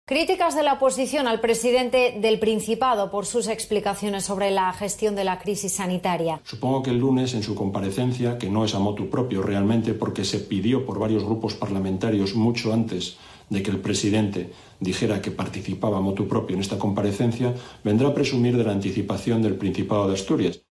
Críticas de la oposición al presidente del Principado por sus explicaciones sobre la gestión de la crisis sanitaria. Supongo que el lunes, en su comparecencia, que no es a motu propio realmente, porque se pidió por varios grupos parlamentarios mucho antes de que el presidente dijera que participaba a motu propio en esta comparecencia, vendrá a presumir de la anticipación del Principado de Asturias.